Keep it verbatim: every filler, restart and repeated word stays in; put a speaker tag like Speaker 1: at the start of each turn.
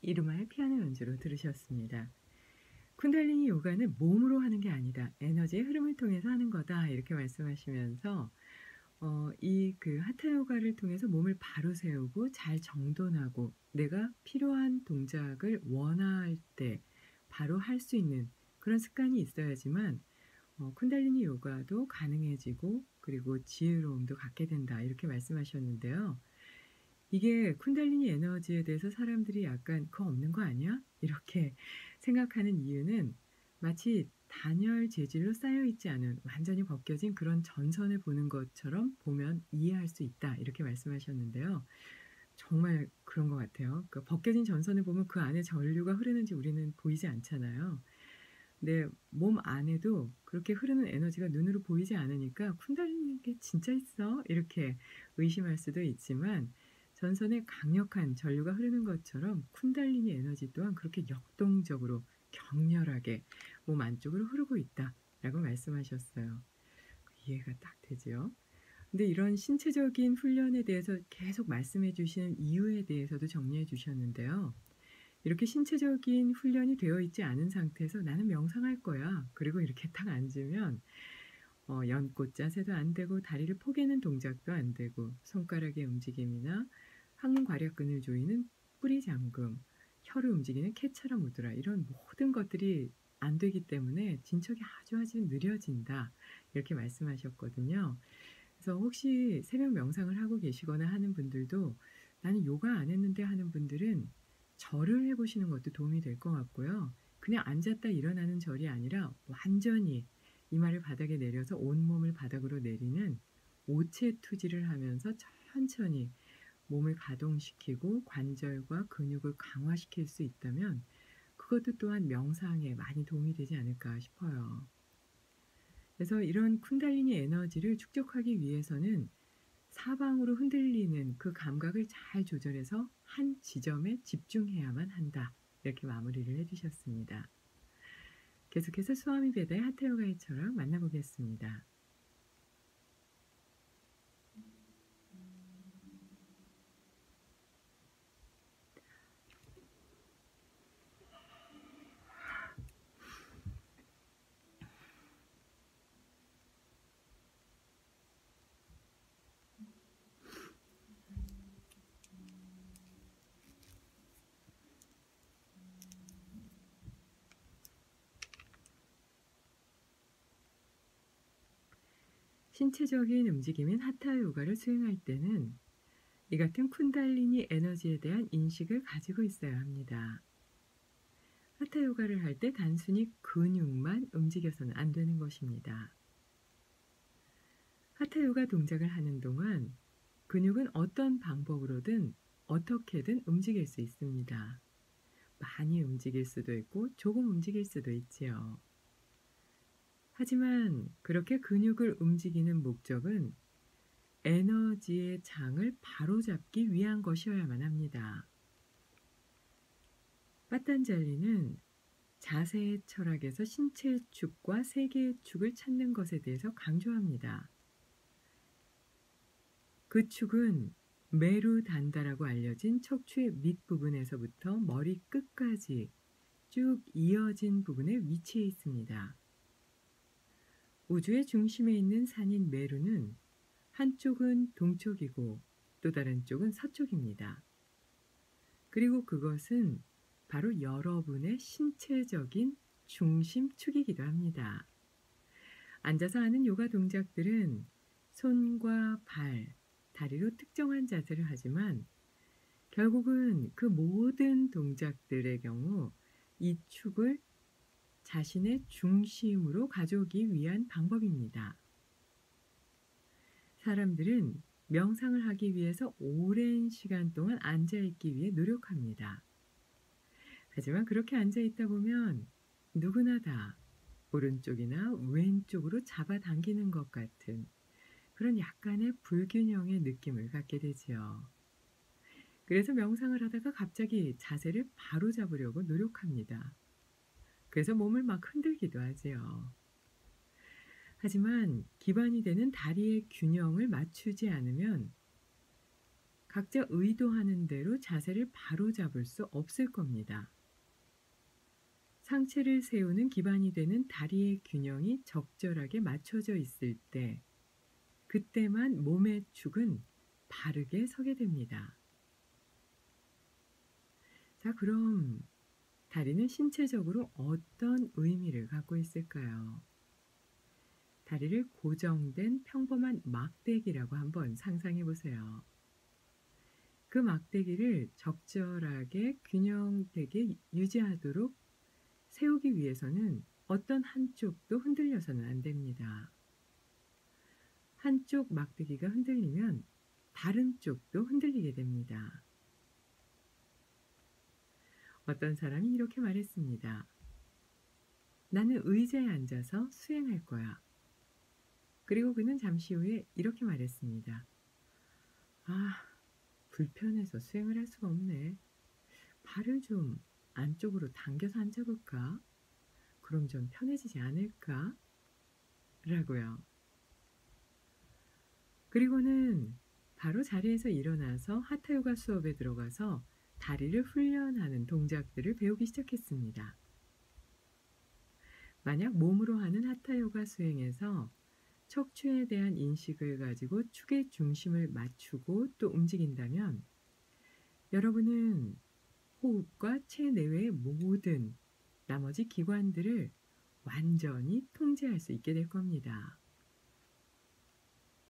Speaker 1: 이루마의 피아노 연주로 들으셨습니다. 쿤달리니 요가는 몸으로 하는 게 아니다. 에너지의 흐름을 통해서 하는 거다. 이렇게 말씀하시면서 어 이 그 하타 요가를 통해서 몸을 바로 세우고 잘 정돈하고 내가 필요한 동작을 원할 때 바로 할 수 있는 그런 습관이 있어야지만 어 쿤달리니 요가도 가능해지고 그리고 지혜로움도 갖게 된다. 이렇게 말씀하셨는데요. 이게 쿤달리니 에너지에 대해서 사람들이 약간 "그거 없는 거 아니야?" 이렇게 생각하는 이유는 마치 단열 재질로 쌓여 있지 않은 완전히 벗겨진 그런 전선을 보는 것처럼 보면 이해할 수 있다. 이렇게 말씀하셨는데요. 정말 그런 것 같아요. 그 벗겨진 전선을 보면 그 안에 전류가 흐르는지 우리는 보이지 않잖아요. 근데 몸 안에도 그렇게 흐르는 에너지가 눈으로 보이지 않으니까 '쿤달리니 게 진짜 있어?' 이렇게 의심할 수도 있지만 전선에 강력한 전류가 흐르는 것처럼 쿤달리니 에너지 또한 그렇게 역동적으로 격렬하게 몸 안쪽으로 흐르고 있다라고 말씀하셨어요. 이해가 딱 되지요. 근데 이런 신체적인 훈련에 대해서 계속 말씀해 주시는 이유에 대해서도 정리해 주셨는데요. 이렇게 신체적인 훈련이 되어 있지 않은 상태에서 '나는 명상할 거야.' 그리고 이렇게 딱 앉으면 어 연꽃 자세도 안 되고 다리를 포개는 동작도 안 되고 손가락의 움직임이나 항문괄약근을 조이는 뿌리 잠금, 혀를 움직이는 케차라 무드라 이런 모든 것들이 안 되기 때문에 "진척이 아주 아주 느려진다." 이렇게 말씀하셨거든요. 그래서 혹시 새벽 명상을 하고 계시거나 하는 분들도 '나는 요가 안 했는데.' 하는 분들은 절을 해 보시는 것도 도움이 될 것 같고요. 그냥 앉았다 일어나는 절이 아니라 완전히 이마를 바닥에 내려서 온몸을 바닥으로 내리는 오체투지를 하면서 천천히 몸을 가동시키고 관절과 근육을 강화시킬 수 있다면 그것도 또한 명상에 많이 도움이 되지 않을까 싶어요. 그래서 이런 쿤달리니 에너지를 축적하기 위해서는 사방으로 흔들리는 그 감각을 잘 조절해서 한 지점에 집중해야만 한다. 이렇게 마무리를 해 주셨습니다. 계속해서 스와미 베다의 하타 요가의 철학 만나보겠습니다. 신체적인 움직임인 하타 요가를 수행할 때는 이 같은 쿤달리니 에너지에 대한 인식을 가지고 있어야 합니다. 하타 요가를 할 때 단순히 근육만 움직여서는 안 되는 것입니다. 하타 요가 동작을 하는 동안 근육은 어떤 방법으로든 어떻게든 움직일 수 있습니다. 많이 움직일 수도 있고 조금 움직일 수도 있지요. 하지만 그렇게 근육을 움직이는 목적은 에너지의 장을 바로잡기 위한 것이어야만 합니다. 빠탄잘리는 자세의 철학에서 신체의 축과 세계의 축을 찾는 것에 대해서 강조합니다. 그 축은 메루단다라고 알려진 척추의 밑부분에서부터 머리 끝까지 쭉 이어진 부분에 위치해 있습니다. 우주의 중심에 있는 산인 메루는 한쪽은 동쪽이고 또 다른 쪽은 서쪽입니다. 그리고 그것은 바로 여러분의 신체적인 중심축이기도 합니다. 앉아서 하는 요가 동작들은 손과 발, 다리로 특정한 자세를 하지만 결국은 그 모든 동작들의 경우 이 축을 자신의 중심으로 가져오기 위한 방법입니다. 사람들은 명상을 하기 위해서 오랜 시간 동안 앉아 있기 위해 노력합니다. 하지만 그렇게 앉아 있다 보면 누구나 다 오른쪽이나 왼쪽으로 잡아당기는 것 같은 그런 약간의 불균형의 느낌을 갖게 되지요. 그래서 명상을 하다가 갑자기 자세를 바로잡으려고 노력합니다. 그래서 몸을 막 흔들기도 하지요. 하지만 기반이 되는 다리의 균형을 맞추지 않으면 각자 의도하는 대로 자세를 바로잡을 수 없을 겁니다. 상체를 세우는 기반이 되는 다리의 균형이 적절하게 맞춰져 있을 때, 그때만 몸의 축은 바르게 서게 됩니다. 자, 그럼 다리는 신체적으로 어떤 의미를 갖고 있을까요? 다리를 고정된 평범한 막대기라고 한번 상상해 보세요. 그 막대기를 적절하게 균형되게 유지하도록 세우기 위해서는 어떤 한쪽도 흔들려서는 안 됩니다. 한쪽 막대기가 흔들리면 다른 쪽도 흔들리게 됩니다. 어떤 사람이 이렇게 말했습니다. 나는 의자에 앉아서 수행할 거야. 그리고 그는 잠시 후에 이렇게 말했습니다. 아, 불편해서 수행을 할 수가 없네. 발을 좀 안쪽으로 당겨서 앉아볼까? 그럼 좀 편해지지 않을까? 라고요. 그리고는 바로 자리에서 일어나서 하타요가 수업에 들어가서 다리를 훈련하는 동작들을 배우기 시작했습니다. 만약 몸으로 하는 하타요가 수행에서 척추에 대한 인식을 가지고 축의 중심을 맞추고 또 움직인다면 여러분은 호흡과 체내외의 모든 나머지 기관들을 완전히 통제할 수 있게 될 겁니다.